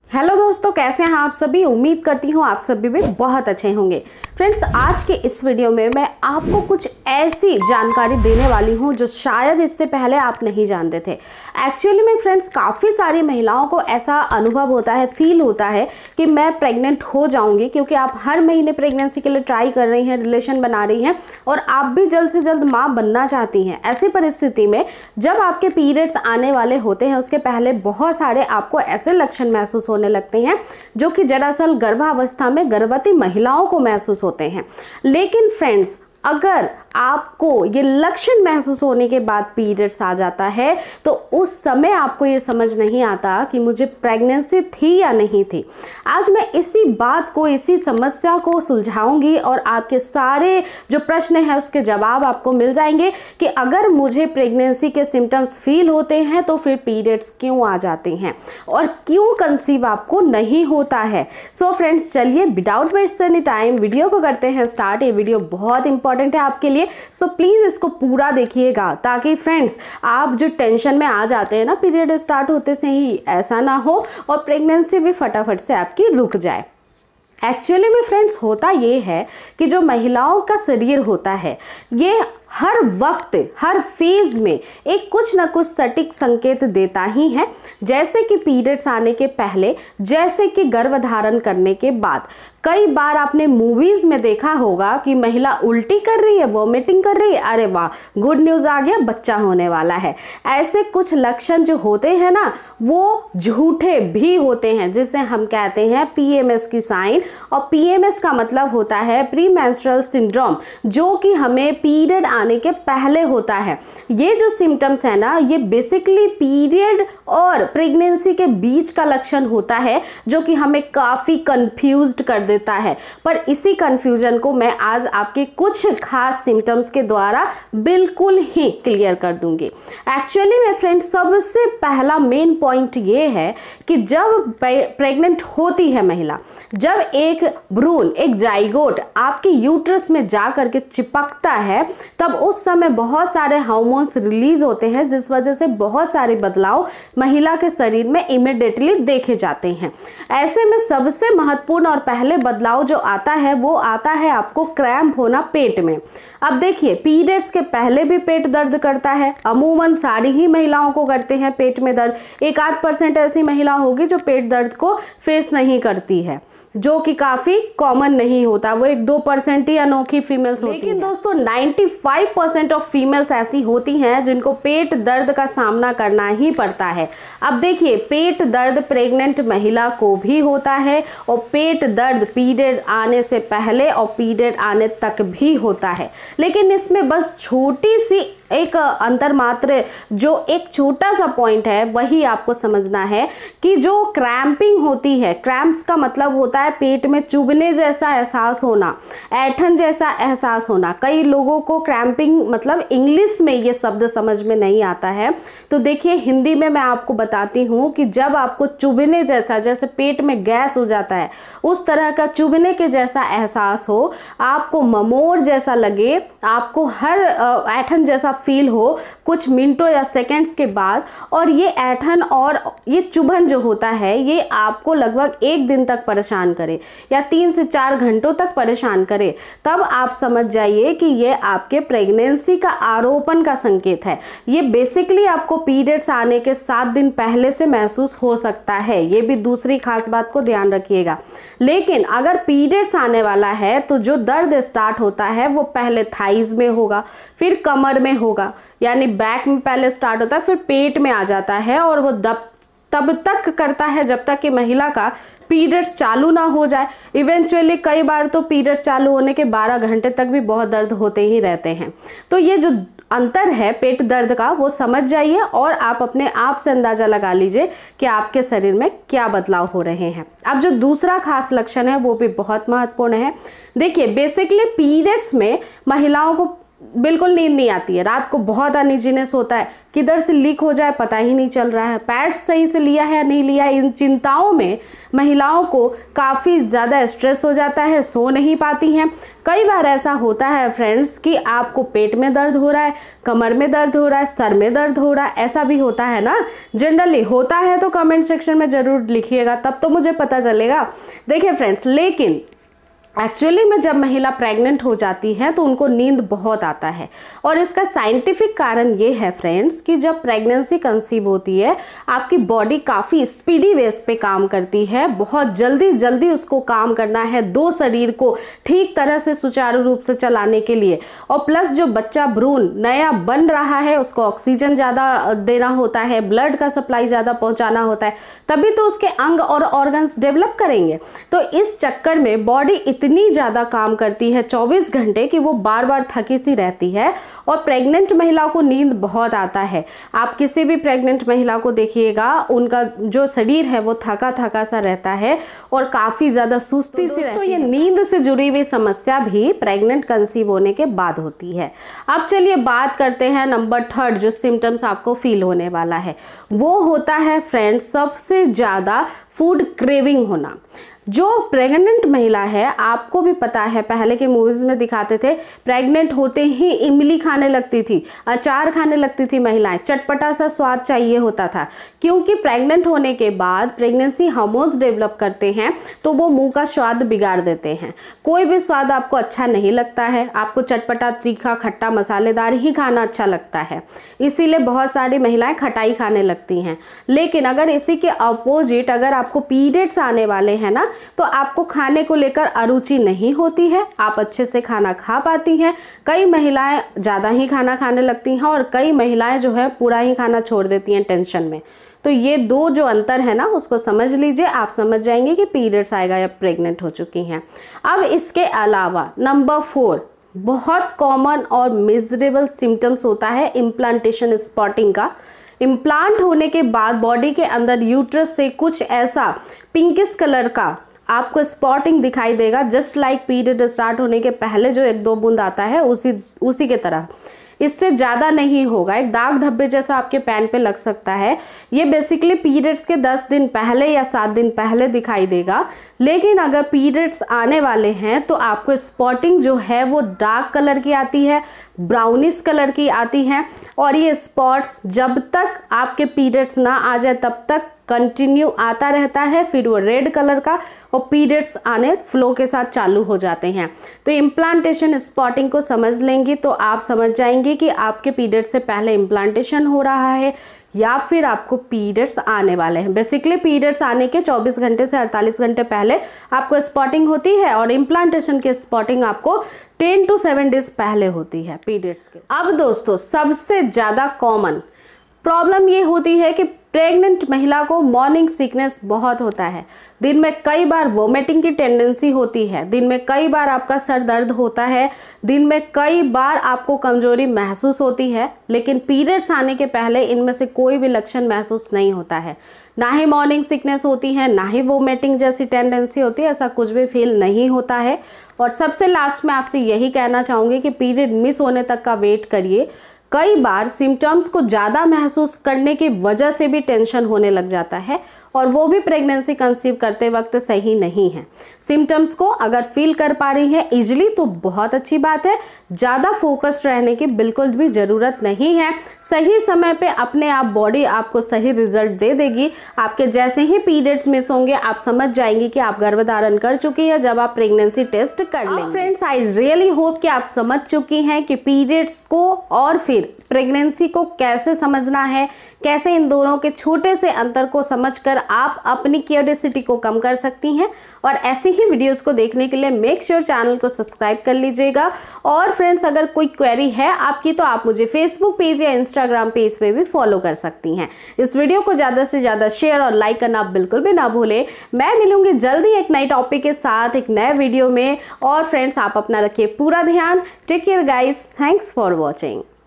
Hello दोस्तों, कैसे हैं आप सभी। उम्मीद करती हूँ आप सभी भी बहुत अच्छे होंगे। फ्रेंड्स, आज के इस वीडियो में मैं आपको कुछ ऐसी जानकारी देने वाली हूँ जो शायद इससे पहले आप नहीं जानते थे। एक्चुअली में फ्रेंड्स, काफ़ी सारी महिलाओं को ऐसा अनुभव होता है, फील होता है कि मैं प्रेग्नेंट हो जाऊंगी, क्योंकि आप हर महीने प्रेगनेंसी के लिए ट्राई कर रही हैं, रिलेशन बना रही हैं और आप भी जल्द से जल्द माँ बनना चाहती हैं। ऐसी परिस्थिति में जब आपके पीरियड्स आने वाले होते हैं, उसके पहले बहुत सारे आपको ऐसे लक्षण महसूस होने लगते हैं जो कि दरअसल गर्भावस्था में गर्भवती महिलाओं को महसूस होते हैं। लेकिन फ्रेंड्स, अगर आपको ये लक्षण महसूस होने के बाद पीरियड्स आ जाता है तो उस समय आपको ये समझ नहीं आता कि मुझे प्रेगनेंसी थी या नहीं थी। आज मैं इसी बात को, इसी समस्या को सुलझाऊंगी और आपके सारे जो प्रश्न हैं उसके जवाब आपको मिल जाएंगे कि अगर मुझे प्रेगनेंसी के सिम्टम्स फील होते हैं तो फिर पीरियड्स क्यों आ जाते हैं और क्यों कंसीव आपको नहीं होता है। सो फ्रेंड्स, चलिए without waste any time video को करते हैं स्टार्ट। ये वीडियो बहुत इंपॉर्टेंट है आपके लिए, सो प्लीज इसको पूरा देखिएगा ताकि फ्रेंड्स आप जो टेंशन में आ जाते हैं ना पीरियड स्टार्ट होते से ही, ऐसा ना हो और प्रेगनेंसी भी फटाफट से आपकी रुक जाए। एक्चुअली में फ्रेंड्स, होता ये है कि जो महिलाओं का शरीर होता है ये हर वक्त, हर फेज में एक कुछ ना कुछ सटीक संकेत देता ही है। जैसे कि पीरियड्स आने के पहले, जैसे कि गर्भधारण करने के बाद। कई बार आपने मूवीज में देखा होगा कि महिला उल्टी कर रही है, वॉमिटिंग कर रही है, अरे वाह गुड न्यूज आ गया, बच्चा होने वाला है। ऐसे कुछ लक्षण जो होते हैं ना वो झूठे भी होते हैं, जिसे हम कहते हैं पीएमएस की साइन। और पीएमएस का मतलब होता है प्री मेंस्ट्रुअल सिंड्रोम, जो कि हमें पीरियड आने के पहले होता है। ये जो सिम्टम्स है ना, ये बेसिकली पीरियड और प्रेगनेंसी के बीच का लक्षण होता है, जो कि हमें काफी कंफ्यूज्ड कर देता है। पर इसी कंफ्यूजन को मैं आज आपके कुछ खास सिम्टम्स के द्वारा बिल्कुल ही क्लियर कर दूंगी। एक्चुअली में फ्रेंड्स, सबसे पहला मेन पॉइंट ये है कि जब प्रेग्नेंट होती है महिला, जब एक भ्रूण, एक जाइगोट आपके यूट्रस में जा करके चिपकता है, तब उस समय बहुत सारे हार्मोन्स रिलीज होते हैं, जिस वजह से बहुत सारे बदलाव महिला के शरीर में इमीडिएटली देखे जाते हैं। ऐसे में सबसे महत्वपूर्ण और पहले बदलाव जो आता है वो आता है आपको क्रैम्प होना पेट में। अब देखिए, पीरियड्स के पहले भी पेट दर्द करता है, अमूमन सारी ही महिलाओं को करते हैं पेट में दर्द। 1-8% ऐसी महिला होगी जो पेट दर्द को फेस नहीं करती है, जो कि काफी कॉमन नहीं होता, वो 1-2% ही अनोखी फीमेल्स होती हैं। लेकिन दोस्तों 95% ऑफ फीमेल्स ऐसी होती हैं जिनको पेट दर्द का सामना करना ही पड़ता है। अब देखिए, पेट दर्द प्रेग्नेंट महिला को भी होता है और पेट दर्द पीरियड आने से पहले और पीरियड आने तक भी होता है। लेकिन इसमें बस छोटी सी एक अंतर मात्र, जो एक छोटा सा पॉइंट है वही आपको समझना है कि जो क्रैम्पिंग होती है, क्रैम्प्स का मतलब होता है पेट में चुभने जैसा एहसास होना, ऐठन जैसा एहसास होना। कई लोगों को क्रैम्पिंग मतलब इंग्लिश में ये शब्द समझ में नहीं आता है, तो देखिए हिंदी में मैं आपको बताती हूँ कि जब आपको चुभने जैसा, जैसे पेट में गैस हो जाता है उस तरह का चुभने के जैसा एहसास हो, आपको ममोड़ जैसा लगे, आपको हर ऐठन जैसा फील हो कुछ मिनटों या सेकंड्स के बाद, और ये ऐठन और ये चुभन जो होता है ये आपको लगभग 1 दिन तक परेशान करे या 3 से 4 घंटों तक परेशान करे, तब आप समझ जाइए कि ये आपके प्रेगनेंसी का आरोपण का संकेत है। ये बेसिकली आपको पीरियड्स आने के 7 दिन पहले से महसूस हो सकता है, ये भी दूसरी खास बात को ध्यान रखिएगा। लेकिन अगर पीरियड्स आने वाला है तो जो दर्द स्टार्ट होता है वो पहले थाइज में होगा, फिर कमर में होगा, यानी बैक में पहले स्टार्ट होता है, फिर पेट में आ जाता है और वो तब तक करता है जब तक कि महिला का पीरियड्स चालू ना हो जाए। इवेंचुअली कई बार तो पीरियड्स चालू होने के 12 घंटे तक भी बहुत दर्द होते ही रहते हैं। तो ये जो अंतर है पेट दर्द का वो समझ जाइए और आप अपने आप से अंदाजा लगा लीजिए कि आपके शरीर में क्या बदलाव हो रहे हैं। अब जो दूसरा खास लक्षण है वो भी बहुत महत्वपूर्ण है। देखिए, बेसिकली पीरियड्स में महिलाओं को बिल्कुल नींद नहीं आती है, रात को बहुत अनइजीनेस होता है, किधर से लीक हो जाए पता ही नहीं चल रहा है, पैड्स सही से लिया है नहीं लिया, इन चिंताओं में महिलाओं को काफ़ी ज़्यादा स्ट्रेस हो जाता है, सो नहीं पाती हैं। कई बार ऐसा होता है फ्रेंड्स कि आपको पेट में दर्द हो रहा है, कमर में दर्द हो रहा है, सर में दर्द हो रहा है, ऐसा भी होता है ना। जनरली होता है तो कमेंट सेक्शन में ज़रूर लिखिएगा, तब तो मुझे पता चलेगा। देखिए फ्रेंड्स, लेकिन एक्चुअली में जब महिला प्रेग्नेंट हो जाती है तो उनको नींद बहुत आता है, और इसका साइंटिफिक कारण ये है फ्रेंड्स कि जब प्रेगनेंसी कंसीव होती है आपकी बॉडी काफ़ी स्पीडी वेस पे काम करती है, बहुत जल्दी जल्दी उसको काम करना है दो शरीर को ठीक तरह से सुचारू रूप से चलाने के लिए। और प्लस जो बच्चा भ्रूण नया बन रहा है उसको ऑक्सीजन ज़्यादा देना होता है, ब्लड का सप्लाई ज़्यादा पहुँचाना होता है, तभी तो उसके अंग और ऑर्गन्स डेवलप करेंगे। तो इस चक्कर में बॉडी इतनी ज़्यादा काम करती है 24 घंटे कि वो बार बार थकी सी रहती है, और प्रेग्नेंट महिलाओं को नींद बहुत आता है। आप किसी भी प्रेग्नेंट महिला को देखिएगा, उनका जो शरीर है वो थका थका सा रहता है और काफ़ी ज़्यादा सुस्ती सी रहती है। तो ये नींद से जुड़ी हुई समस्या भी प्रेग्नेंट कंसीव होने के बाद होती है। अब चलिए बात करते हैं नंबर 3 जो सिम्टम्स आपको फील होने वाला है, वो होता है फ्रेंड्स सबसे ज़्यादा फूड क्रेविंग होना। जो प्रेग्नेंट महिला है, आपको भी पता है पहले के मूवीज़ में दिखाते थे, प्रेग्नेंट होते ही इमली खाने लगती थी, अचार खाने लगती थी महिलाएं, चटपटा सा स्वाद चाहिए होता था, क्योंकि प्रेग्नेंट होने के बाद प्रेगनेंसी हार्मोन्स डेवलप करते हैं तो वो मुंह का स्वाद बिगाड़ देते हैं। कोई भी स्वाद आपको अच्छा नहीं लगता है, आपको चटपटा, तीखा, खट्टा, मसालेदार ही खाना अच्छा लगता है, इसीलिए बहुत सारी महिलाएं खटाई खाने लगती हैं। लेकिन अगर इसी के अपोजिट अगर आपको पीरियड्स आने वाले हैं ना, तो आपको खाने को लेकर अरुचि नहीं होती है, आप अच्छे से खाना खा पाती हैं। कई महिलाएं ज़्यादा ही खाना खाने लगती हैं और कई महिलाएं जो है पूरा ही खाना छोड़ देती हैं टेंशन में। तो ये दो जो अंतर है ना उसको समझ लीजिए, आप समझ जाएंगे कि पीरियड्स आएगा या प्रेग्नेंट हो चुकी हैं। अब इसके अलावा नंबर 4 बहुत कॉमन और मिजरेबल सिम्टम्स होता है इम्प्लांटेशन स्पॉटिंग का। इम्प्लांट होने के बाद बॉडी के अंदर यूट्रस से कुछ ऐसा पिंकिश कलर का आपको स्पॉटिंग दिखाई देगा, जस्ट लाइक पीरियड स्टार्ट होने के पहले जो 1-2 बूंद आता है उसी के तरह। इससे ज़्यादा नहीं होगा, एक दाग धब्बे जैसा आपके पैंट पे लग सकता है। ये बेसिकली पीरियड्स के 10 दिन पहले या 7 दिन पहले दिखाई देगा। लेकिन अगर पीरियड्स आने वाले हैं तो आपको स्पॉटिंग जो है वो डार्क कलर की आती है, ब्राउनिश कलर की आती है, और ये स्पॉट्स जब तक आपके पीरियड्स ना आ जाए तब तक कंटिन्यू आता रहता है, फिर वो रेड कलर का और पीरियड्स आने फ्लो के साथ चालू हो जाते हैं। तो इम्प्लांटेशन स्पॉटिंग को समझ लेंगी तो आप समझ जाएंगे कि आपके पीरियड से पहले इम्प्लांटेशन हो रहा है या फिर आपको पीरियड्स आने वाले हैं। बेसिकली पीरियड्स आने के 24 घंटे से 48 घंटे पहले आपको स्पॉटिंग होती है, और इम्प्लांटेशन की स्पॉटिंग आपको 10 to 7 डेज पहले होती है पीरियड्स के। अब दोस्तों सबसे ज़्यादा कॉमन प्रॉब्लम ये होती है कि प्रेग्नेंट महिला को मॉर्निंग सिकनेस बहुत होता है। दिन में कई बार वोमिटिंग की टेंडेंसी होती है, दिन में कई बार आपका सर दर्द होता है, दिन में कई बार आपको कमजोरी महसूस होती है। लेकिन पीरियड्स आने के पहले इनमें से कोई भी लक्षण महसूस नहीं होता है, ना ही मॉर्निंग सिकनेस होती है, ना ही वोमिटिंग जैसी टेंडेंसी होती है, ऐसा कुछ भी फील नहीं होता है। और सबसे लास्ट में आपसे यही कहना चाहूँगी कि पीरियड मिस होने तक का वेट करिए। कई बार सिम्टम्स को ज़्यादा महसूस करने की वजह से भी टेंशन होने लग जाता है, और वो भी प्रेगनेंसी कंसीव करते वक्त सही नहीं है। सिम्टम्स को अगर फील कर पा रही है इजीली तो बहुत अच्छी बात है, ज़्यादा फोकस्ड रहने की बिल्कुल भी ज़रूरत नहीं है। सही समय पे अपने आप बॉडी आपको सही रिजल्ट दे देगी। आपके जैसे ही पीरियड्स मिस होंगे आप समझ जाएंगे कि आप गर्भधारण कर चुकी है जब आप प्रेगनेंसी टेस्ट कर लेंगे। फ्रेंड्स, आई रियली होप कि आप समझ चुकी हैं कि पीरियड्स को और फिर प्रेगनेंसी को कैसे समझना है, कैसे इन दोनों के छोटे से अंतर को समझकर आप अपनी क्यूरियोसिटी को कम कर सकती हैं। और ऐसी ही वीडियोस को देखने के लिए मेक श्योर चैनल को सब्सक्राइब कर लीजिएगा। और फ्रेंड्स, अगर कोई क्वेरी है आपकी तो आप मुझे फेसबुक पेज या इंस्टाग्राम पेज पे भी फॉलो कर सकती हैं। इस वीडियो को ज़्यादा से ज़्यादा शेयर और लाइक करना बिल्कुल भी ना भूलें। मैं मिलूंगी जल्दी एक नई टॉपिक के साथ एक नए वीडियो में। और फ्रेंड्स, आप अपना रखिए पूरा ध्यान। Take care guys, thanks for watching.